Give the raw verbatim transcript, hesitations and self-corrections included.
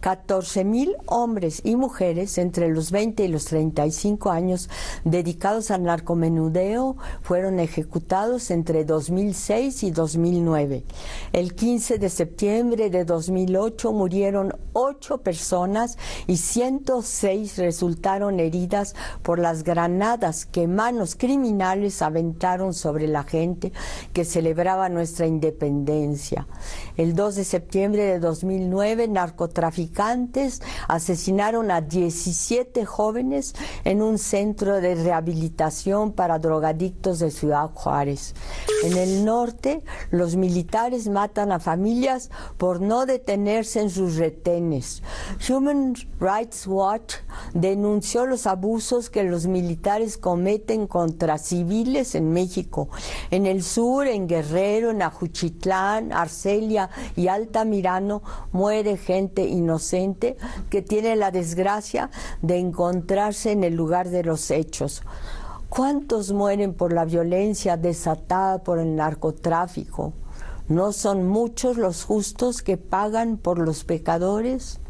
catorce mil hombres y mujeres entre los veinte y los treinta y cinco años dedicados al narcomenudeo fueron ejecutados entre dos mil seis y dos mil nueve. El quince de septiembre de dos mil ocho murieron ocho personas y ciento seis resultaron heridas por las granadas que manos criminales aventaron sobre la gente que celebraba nuestra independencia. El dos de septiembre de dos mil nueve, narcotraficantes asesinaron a diecisiete jóvenes en un centro de rehabilitación para drogadictos de Ciudad Juárez. En el norte, los militares matan a familias por no detenerse en sus retenes. Human Rights Watch denunció los abusos que los militares cometen contra civiles en México. En el sur, en Guerrero, en Ajuchitlán, Arcelia y Altamirano, muere gente inocente que tiene la desgracia de encontrarse en el lugar de los hechos. ¿Cuántos mueren por la violencia desatada por el narcotráfico? ¿No son muchos los justos que pagan por los pecadores?